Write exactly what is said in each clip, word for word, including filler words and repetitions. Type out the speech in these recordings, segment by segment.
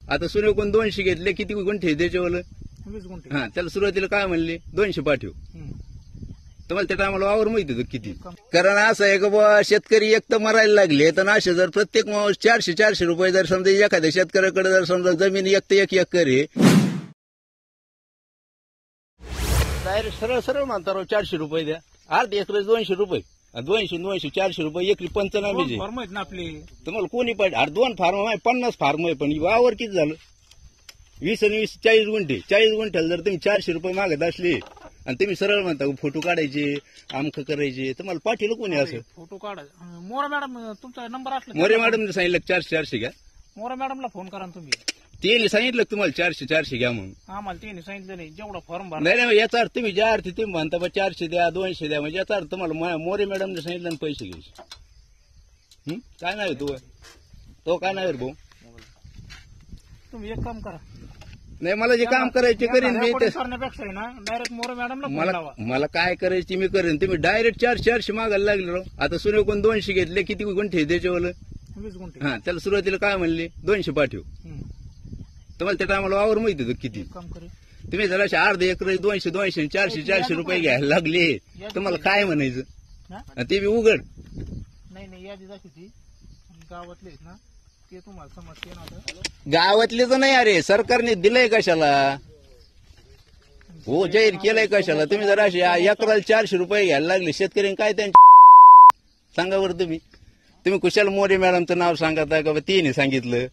आता सूर्यकोण दोनशे घेतले, किती गुंठे त्याच्यावर? वीस गुंठे. हा, त्याला सुरुवातीला काय म्हणले? दोनशे पाठव. हम्म. तुम्हाला त्या टायमाला वावर माहिती होतं किती? कारण असं आहे का बुवा, शेतकरी एक तर मरायला लागले, तर असे जर प्रत्येक माणूस चारशे चारशे रुपये जर समजा एखाद्या शेतकऱ्याकडे जर समजा जमीन एक तर एक एकर आहे, डायरेक्ट सरळ सरळ म्हणता राव चारशे रुपये द्या, अर्धी एकर दोनशे रुपये, दोनशे दोनशे चारशे रुपये एकरी पंचनामे. फॉर्म आहेत ना आपले. तुम्हाला कोणी पाहिजे? अरे दोन फार्म आहे, पन्नास फार्म आहे, पण वावर किती झालं? वीस आणि वीस चाळीस गुंठे. चाळीस गुंठ्याला जर तुम्ही चारशे रुपये मागत असले आणि तुम्ही सरळ म्हणता फोटो काढायचे, आमक करायचे, तुम्हाला पाठीला कोणी असं? फोटो काढा. मोरा मॅडम तुमचा नंबर असला मोरे मॅडमने सांगितलं चारशे चारशे घ्या. मोरा मॅडमला फोन करा तुम्ही. त्यांनी सांगितलं तुम्हाला चारशे चारशे घ्या म्हणून? आम्हाला त्यांनी सांगितलं नाही. जेवढा फॉर्म भरा. नाही नाही, याचा अर्थ तुम्ही ज्या अर्थी तुम्ही म्हणता बा चारशे द्या दोनशे द्या, म्हणजे याचा अर्थ तुम्हाला मोरे मॅडमने सांगितलं आणि पैसे घ्यायचे. हं? काय नाही तू तो काय नाही भाऊ? तुम्ही एक काम करा. नाही, मला जे काम करायचे करीन मी. करण्यापेक्षा आहे ना डायरेक्ट मोरे मॅडमला फोन मला लावा. मला काय करायची मी करेन. तुम्ही डायरेक्ट चारशे चारशे मागायला लागले राव. आता सूर्यकोण दोनशे घेतले, किती गुंठे त्याच्यावर? वीस गुंठे. हा, त्याला सुरुवातीला काय म्हणले? दोनशे पाठव. हम्म. तुम्हाला त्या टायमाला वावर माहिती होतं किती? एक काम करे. तुम्ही जरा अर्धे एकर दोनशे दोनशे चारशे चारशे रुपये घ्यायला लागले, तुम्हाला काय म्हणायचं? हा? आणि ते बी उघड. नाही नाही यादी दाखवती गावातले आहेत ना ते तुम्हाला समजते ना. आता गावातले तर नाही, अरे सरकारने दिलंय कशाला? हो, जाहीर केलंय कशाला? तुम्ही जरा एकराला चारशे रुपये घ्यायला लागले, शेतकऱ्यांनी काय त्यांच्या सांगा बरं तुम्ही. तुम्ही कुशाल मोरे मॅडमचं नाव सांगता का? तिने सांगितलं.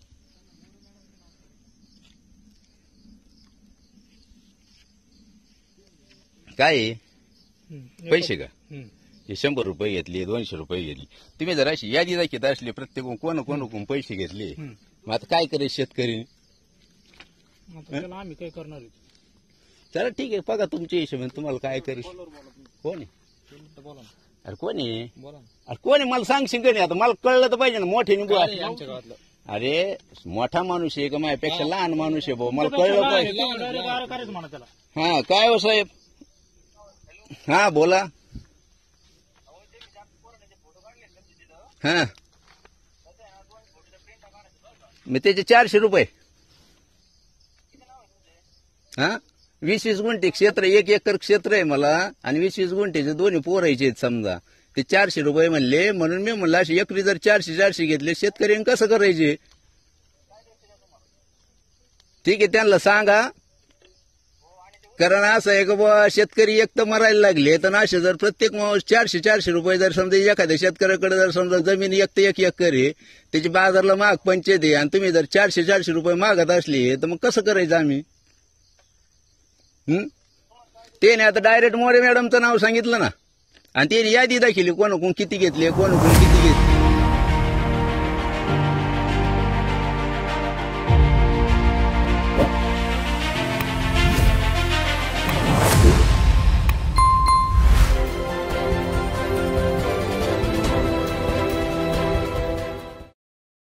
काय हम्म. पैसे का? हम्म. हे शंभर रुपये घेतले, दोनशे रुपये घेतली. तुम्ही जरा अशी यादी दाखवत असले प्रत्येक कोण कोण कोण पैसे घेतले, हम्म. मग आता काय करायचं शेतकरी? आता त्याला आम्ही काय करणार आहे? चला ठीक आहे, बघा तुमच्या हिशोबाने तुम्हाला काय करेल. कोण आहे? बोला ना. अरे कोण आहे? बोला ना. अरे कोण आहे मला सांगशील का नाही? आता मला कळलं तर पाहिजे ना. मोठ्याने बोल. आमच्या गावातलं. अरे मोठा माणूस आहे का माझ्यापेक्षा लहान माणूस आहे भाऊ? मला कळलं पाहिजे. करायचं म्हणा त्याला. हा, काय हो साहेब? हा बोला. हा, मी त्याचे चारशे रुपये. हा, वीस वीस गुंठे क्षेत्र, एक एकर क्षेत्र आहे मला, आणि वीस वीस गुंठेचे दोन्ही पोरायचे आहेत समजा. ते चारशे रुपये म्हणले, म्हणून मी म्हणलं अशी एकरी जर चारशे चारशे घेतले शेतकऱ्यांनी कसं करायचे? ठीक आहे, त्यांना सांगा. कारण असं आहे का बुवा, शेतकरी एक तर मरायला लागले, तर असे जर प्रत्येक माणूस चारशे चारशे रुपये जर समजा एखाद्या शेतकऱ्याकडे जर समजा जमीन एक तर एक एकर आहे, त्याची बाजारला माग पंचायत आहे, आणि तुम्ही जर चारशे चारशे रुपये मागत असले, तर मग कसं करायचं आम्ही? हं? त्याने आता डायरेक्ट मोरे मॅडमचं नाव सांगितलं ना, आणि त्याने यादी दाखवली कोण कोण किती घेतले, कोण कोण किती घेतले.